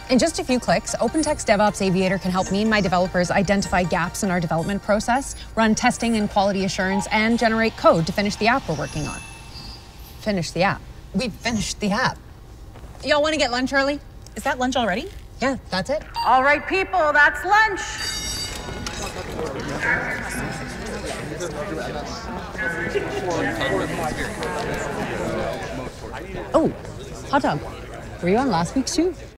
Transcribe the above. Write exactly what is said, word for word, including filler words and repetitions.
In just a few clicks, OpenText DevOps Aviator can help me and my developers identify gaps in our development process, run testing and quality assurance, and generate code to finish the app we're working on. Finish the app. We've finished the app. Y'all want to get lunch early? Is that lunch already? Yeah, that's it. All right, people, that's lunch. Oh, hot dog. Were you on last week's too?